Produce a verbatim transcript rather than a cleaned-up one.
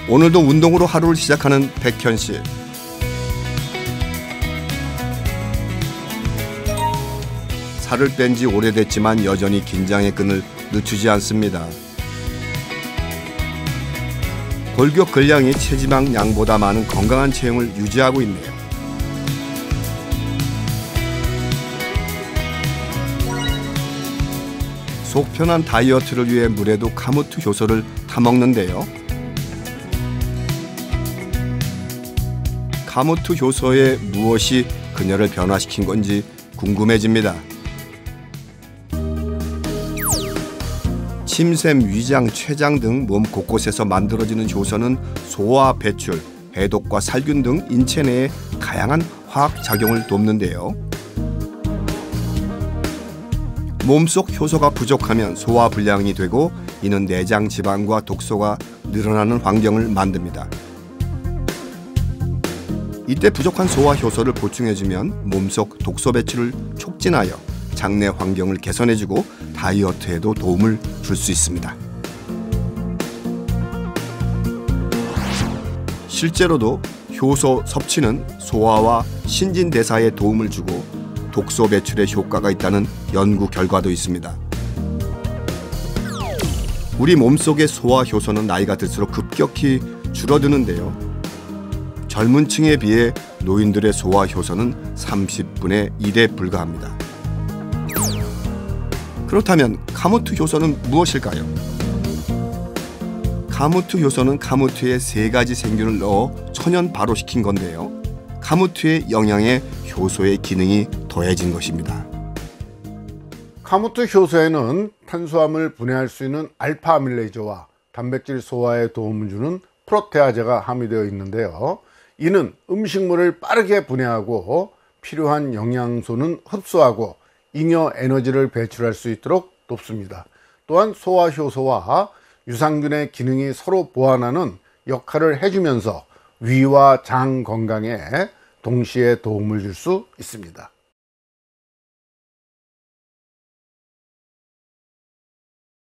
오늘도 운동으로 하루를 시작하는 백현 씨. 살을 뺀 지 오래됐지만 여전히 긴장의 끈을 늦추지 않습니다. 골격 근량이 체지방 양보다 많은 건강한 체형을 유지하고 있네요. 속 편한 다이어트를 위해 물에도 카무트 효소를 타먹는데요. 카무트 효소의 무엇이 그녀를 변화시킨 건지 궁금해집니다. 침샘, 위장, 췌장 등 몸 곳곳에서 만들어지는 효소는 소화, 배출, 해독과 살균 등 인체 내에 다양한 화학 작용을 돕는데요. 몸속 효소가 부족하면 소화 불량이 되고 이는 내장 지방과 독소가 늘어나는 환경을 만듭니다. 이때 부족한 소화 효소를 보충해주면 몸속 독소 배출을 촉진하여 장내 환경을 개선해주고 다이어트에도 도움을 줄 수 있습니다. 실제로도 효소 섭취는 소화와 신진대사에 도움을 주고 독소 배출에 효과가 있다는 연구 결과도 있습니다. 우리 몸속의 소화 효소는 나이가 들수록 급격히 줄어드는데요. 젊은 층에 비해 노인들의 소화 효소는 삼십분의 일에 불과합니다. 그렇다면 카무트 효소는 무엇일까요? 카무트 효소는 카무트에 세 가지 생균을 넣어 천연 발효시킨 건데요. 카무트의 영양에 효소의 기능이 더해진 것입니다. 카무트 효소에는 탄수화물 분해할 수 있는 알파 아밀레이즈와 단백질 소화에 도움을 주는 프로테아제가 함유되어 있는데요. 이는 음식물을 빠르게 분해하고 필요한 영양소는 흡수하고 잉여 에너지를 배출할 수 있도록 돕습니다. 또한 소화 효소와 유산균의 기능이 서로 보완하는 역할을 해주면서 위와 장 건강에 동시에 도움을 줄 수 있습니다.